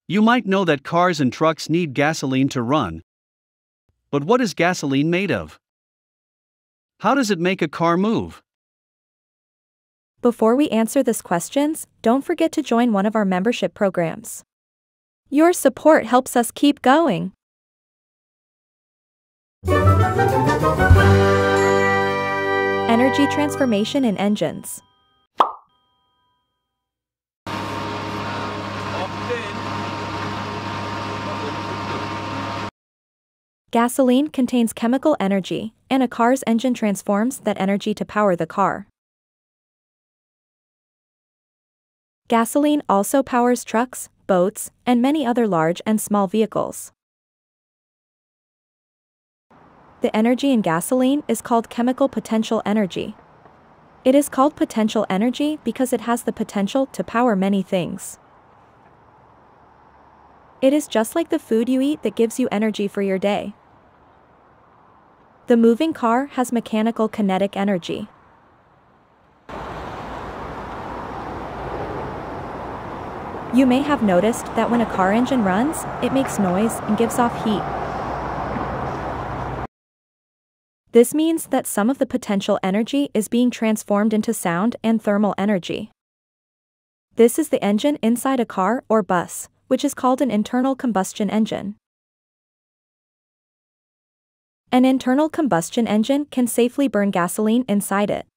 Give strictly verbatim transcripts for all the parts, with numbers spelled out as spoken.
You might know that cars and trucks need gasoline to run. But what is gasoline made of? How does it make a car move? Before we answer these questions, don't forget to join one of our membership programs. Your support helps us keep going. Energy transformation in engines. Gasoline contains chemical energy, and a car's engine transforms that energy to power the car. Gasoline also powers trucks, boats, and many other large and small vehicles. The energy in gasoline is called chemical potential energy. It is called potential energy because it has the potential to power many things. It is just like the food you eat that gives you energy for your day. The moving car has mechanical kinetic energy. You may have noticed that when a car engine runs, it makes noise and gives off heat. This means that some of the potential energy is being transformed into sound and thermal energy. This is the engine inside a car or bus, which is called an internal combustion engine. An internal combustion engine can safely burn gasoline inside it.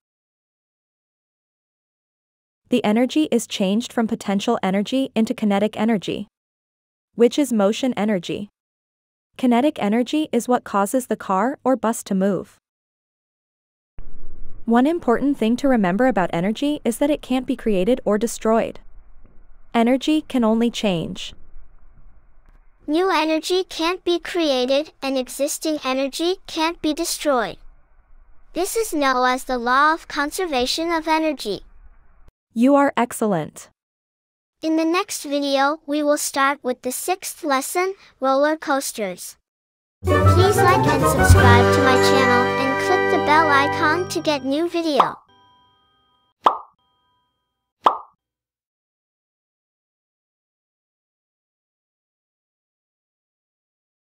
The energy is changed from potential energy into kinetic energy, which is motion energy. Kinetic energy is what causes the car or bus to move. One important thing to remember about energy is that it can't be created or destroyed. Energy can only change. New energy can't be created and existing energy can't be destroyed. This is known as the law of conservation of energy. You are excellent. In the next video, we will start with the sixth lesson, roller coasters. Please like and subscribe to my channel and click the bell icon to get new video.